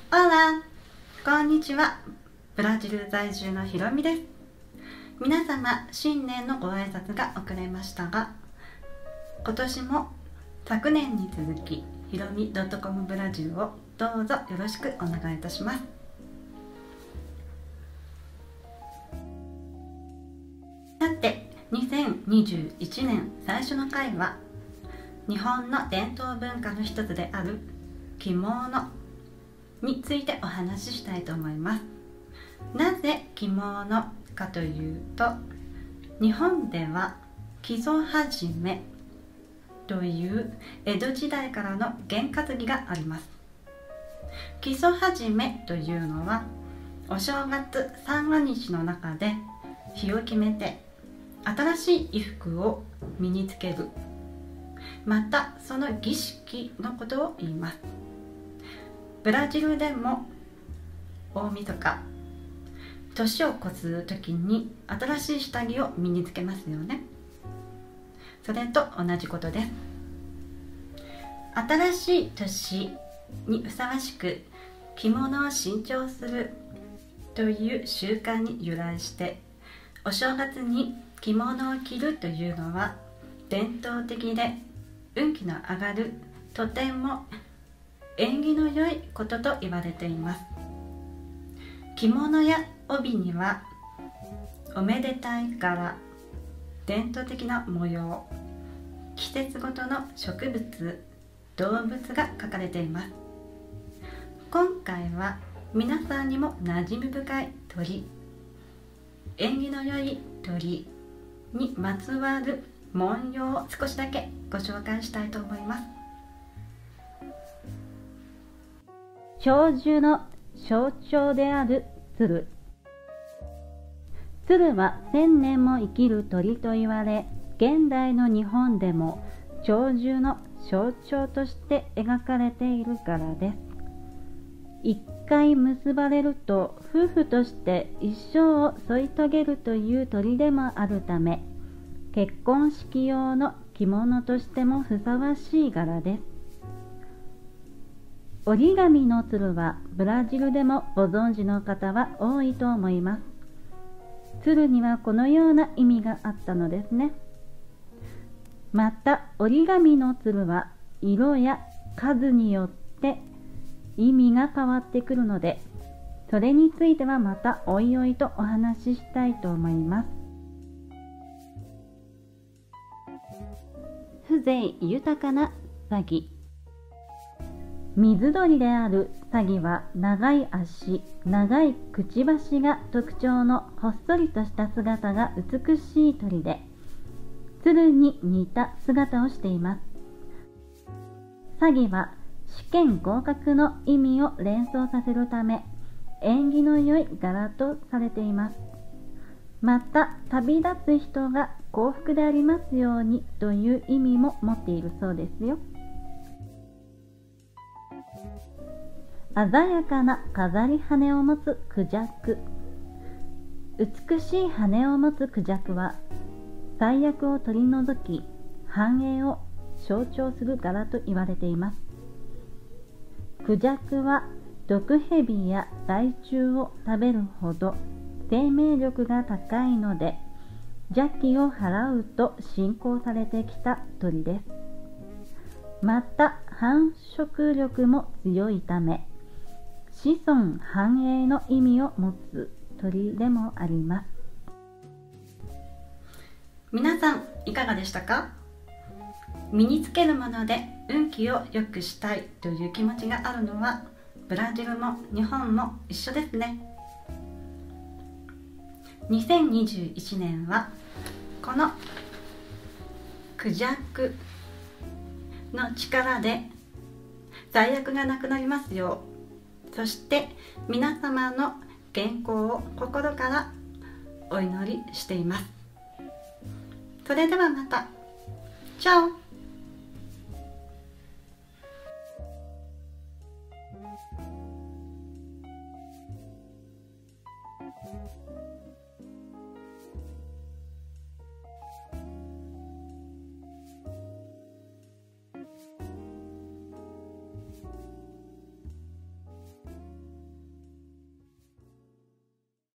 オラ、こんにちは。ブラジル在住のひろみです。皆様、新年のご挨拶が遅れましたが、今年も昨年に続き、ひろみ .com ブラジルをどうぞよろしくお願いいたします。さて、2021年最初の回は、日本の伝統文化の一つである着物についてお話ししたいと思います。なぜ着物かというと、日本では木曽始めという江戸時代からの験担ぎがあります。木曽始めというのは、お正月三が日の中で日を決めて新しい衣服を身につける、またその儀式のことを言います。ブラジルでも大晦日、年を越す時に新しい下着を身につけますよね。それと同じことです。新しい年にふさわしく着物を新調するという習慣に由来して、お正月に着物を着るというのは伝統的で運気の上がる、とても縁起の良いことと言われています。着物や帯にはおめでたい柄、伝統的な模様、季節ごとの植物、動物が書かれています。今回は皆さんにも馴染み深い鳥、縁起の良い鳥にまつわる文様を少しだけご紹介したいと思います。長寿の象徴である鶴。鶴は1000年も生きる鳥と言われ、現代の日本でも長寿の象徴として描かれているからです。一回結ばれると夫婦として一生を添い遂げるという鳥でもあるため、結婚式用の着物としてもふさわしい柄です。折り紙の鶴はブラジルでもご存知の方は多いと思います。鶴にはこのような意味があったのですね。また折り紙の鶴は色や数によって意味が変わってくるので、それについてはまたおいおいとお話ししたいと思います。風情豊かなサギ。水鳥であるサギは長い足、長いくちばしが特徴のほっそりとした姿が美しい鳥で、鶴に似た姿をしています。サギは試験合格の意味を連想させるため、縁起の良い柄とされています。また、旅立つ人が幸福でありますようにという意味も持っているそうですよ。鮮やかな飾り羽を持つクジャク。美しい羽を持つクジャクは、災厄を取り除き、繁栄を象徴する柄と言われています。クジャクは毒蛇や害虫を食べるほど生命力が高いので、邪気を払うと信仰されてきた鳥です。また繁殖力も強いため、子孫繁栄の意味を持つ鳥でもあります。皆さんいかがでしたか？身につけるもので運気を良くしたいという気持ちがあるのは、ブラジルも日本も一緒ですね。2021年はこのクジャクの力で罪悪がなくなりますよう、そして皆様の健康を心からお祈りしています。それではまた。チャオ。